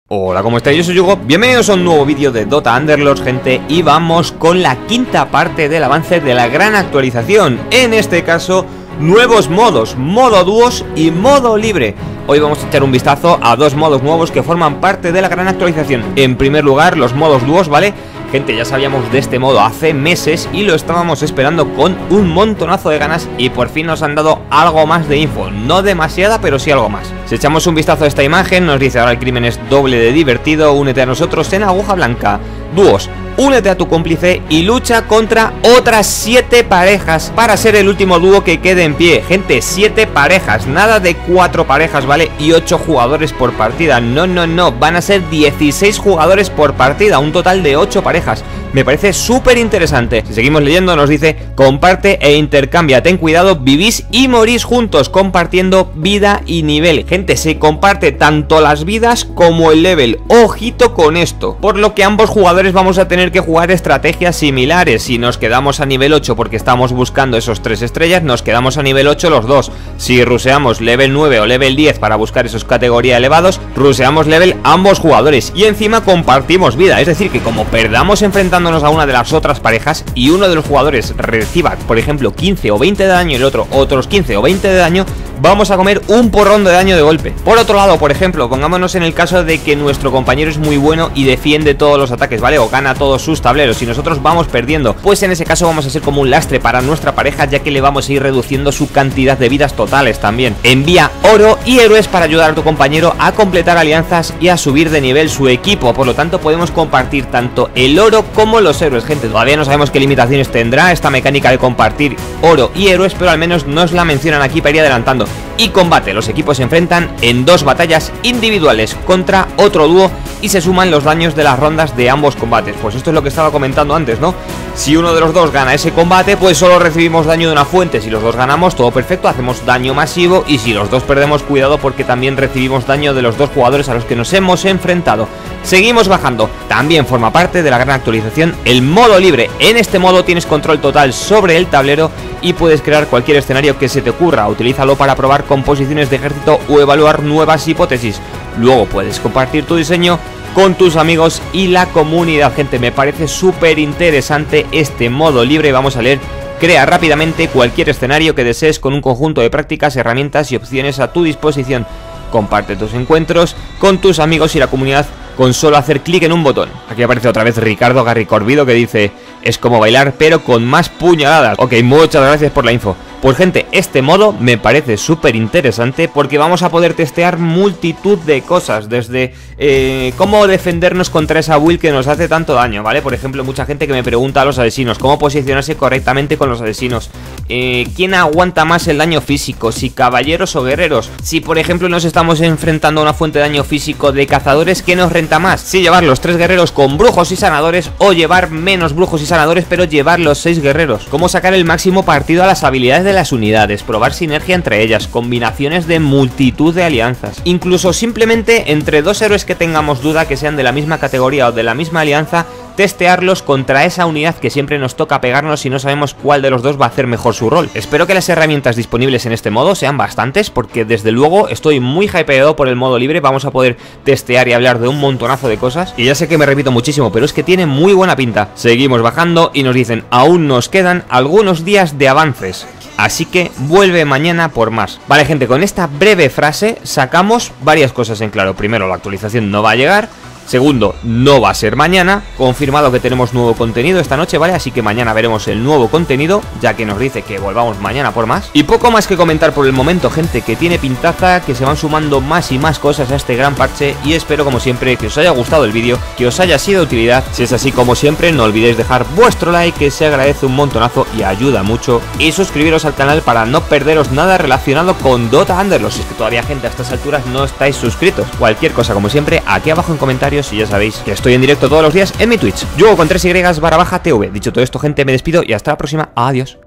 Hola, ¿cómo estáis? Yo soy Hugo, bienvenidos a un nuevo vídeo de Dota Underlords, gente. Y vamos con la quinta parte del avance de la gran actualización. En este caso, nuevos modos, modo dúos y modo libre. Hoy vamos a echar un vistazo a dos modos nuevos que forman parte de la gran actualización. En primer lugar, los modos dúos, ¿vale? Gente, ya sabíamos de este modo hace meses y lo estábamos esperando con un montonazo de ganas y por fin nos han dado algo más de info. No demasiada, pero sí algo más. Si echamos un vistazo a esta imagen, nos dice: ahora el crimen es doble de divertido, únete a nosotros en Aguja Blanca. Dúos: únete a tu cómplice y lucha contra otras 7 parejas para ser el último dúo que quede en pie. Gente, 7 parejas, nada de 4 parejas, ¿vale? Y 8 jugadores por partida. No, van a ser 16 jugadores por partida, un total de 8 parejas. Me parece súper interesante. Si seguimos leyendo, nos dice: comparte e intercambia, ten cuidado, vivís y morís juntos, compartiendo vida y nivel. Gente, se comparte tanto las vidas como el level. Ojito con esto. Por lo que ambos jugadores vamos a tener que jugar estrategias similares. Si nos quedamos a nivel 8 porque estamos buscando esos 3 estrellas, nos quedamos a nivel 8 los dos. Si ruseamos level 9 o level 10 para buscar esos categoría elevados, ruseamos level ambos jugadores. Y encima compartimos vida, es decir, que como perdamos enfrentándonos a una de las otras parejas y uno de los jugadores reciba, por ejemplo, 15 o 20 de daño y el otro otros 15 o 20 de daño, vamos a comer un porrón de daño de golpe. Por otro lado, por ejemplo, pongámonos en el caso de que nuestro compañero es muy bueno y defiende todos los ataques, ¿vale? O gana todos sus tableros y nosotros vamos perdiendo. Pues en ese caso vamos a ser como un lastre para nuestra pareja, ya que le vamos a ir reduciendo su cantidad de vidas totales también. Envía oro y héroes para ayudar a tu compañero a completar alianzas y a subir de nivel su equipo. Por lo tanto, podemos compartir tanto el oro como los héroes, gente. Todavía no sabemos qué limitaciones tendrá esta mecánica de compartir oro y héroes, pero al menos nos la mencionan aquí para ir adelantando. Y combate: los equipos se enfrentan en 2 batallas individuales contra otro dúo y se suman los daños de las rondas de ambos combates. Pues esto es lo que estaba comentando antes, ¿no? Si uno de los dos gana ese combate, pues solo recibimos daño de una fuente. Si los dos ganamos, todo perfecto, hacemos daño masivo. Y si los dos perdemos, cuidado, porque también recibimos daño de los dos jugadores a los que nos hemos enfrentado. Seguimos bajando. También forma parte de la gran actualización el modo libre. En este modo tienes control total sobre el tablero y puedes crear cualquier escenario que se te ocurra. Utilízalo para probar composiciones de ejército o evaluar nuevas hipótesis. Luego puedes compartir tu diseño con tus amigos y la comunidad. Gente, me parece súper interesante este modo libre. Vamos a leer: crea rápidamente cualquier escenario que desees con un conjunto de prácticas, herramientas y opciones a tu disposición. Comparte tus encuentros con tus amigos y la comunidad con solo hacer clic en un botón. Aquí aparece otra vez Ricardo Garricorbido que dice: es como bailar pero con más puñaladas. Ok, muchas gracias por la info. Pues gente, este modo me parece súper interesante porque vamos a poder testear multitud de cosas. Desde cómo defendernos contra esa build que nos hace tanto daño, ¿vale? Por ejemplo, mucha gente que me pregunta a los asesinos cómo posicionarse correctamente con los asesinos, quién aguanta más el daño físico, si caballeros o guerreros. Si por ejemplo nos estamos enfrentando a una fuente de daño físico de cazadores, ¿qué nos renta más? Si llevar los 3 guerreros con brujos y sanadores o llevar menos brujos y sanadores pero llevar los 6 guerreros. Cómo sacar el máximo partido a las habilidades de las unidades, probar sinergia entre ellas, combinaciones de multitud de alianzas. Incluso simplemente entre 2 héroes que tengamos duda que sean de la misma categoría o de la misma alianza, testearlos contra esa unidad que siempre nos toca pegarnos si no sabemos cuál de los dos va a hacer mejor su rol. Espero que las herramientas disponibles en este modo sean bastantes, porque desde luego estoy muy hypeado por el modo libre. Vamos a poder testear y hablar de un montonazo de cosas. Y ya sé que me repito muchísimo, pero es que tiene muy buena pinta. Seguimos bajando y nos dicen: aún nos quedan algunos días de avances, así que vuelve mañana por más. Vale, gente, con esta breve frase sacamos varias cosas en claro. Primero, la actualización no va a llegar. Segundo, no va a ser mañana. Confirmado que tenemos nuevo contenido esta noche, ¿vale? Así que mañana veremos el nuevo contenido, ya que nos dice que volvamos mañana por más. Y poco más que comentar por el momento, gente, que tiene pintaza, que se van sumando más y más cosas a este gran parche. Y espero, como siempre, que os haya gustado el vídeo, que os haya sido de utilidad. Si es así, como siempre, no olvidéis dejar vuestro like, que se agradece un montonazo y ayuda mucho. Y suscribiros al canal para no perderos nada relacionado con Dota Underlords. Si es que todavía, gente, a estas alturas no estáis suscritos. Cualquier cosa, como siempre, aquí abajo en comentarios. Y ya sabéis que estoy en directo todos los días en mi Twitch, Hugo con 3y /TV. Dicho todo esto, gente, me despido y hasta la próxima. Adiós.